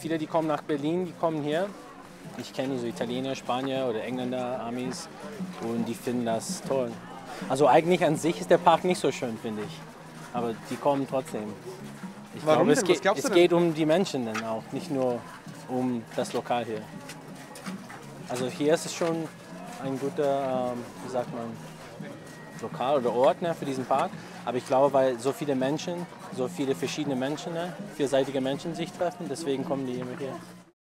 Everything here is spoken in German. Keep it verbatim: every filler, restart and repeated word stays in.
viele, die kommen nach Berlin, die kommen hier. Ich kenne so Italiener, Spanier oder Engländer, Amis und die finden das toll. Also eigentlich an sich ist der Park nicht so schön, finde ich. Aber die kommen trotzdem. Ich Warum glaube, es, denn? Was geht, glaubst du es denn? geht um die Menschen dann auch, nicht nur um das Lokal hier. Also hier ist es schon ein guter, ähm, wie sagt man, Lokal oder Ort, ne, für diesen Park. Aber ich glaube, weil so viele Menschen, so viele verschiedene Menschen, ne, vielseitige Menschen sich treffen, deswegen kommen die immer hier.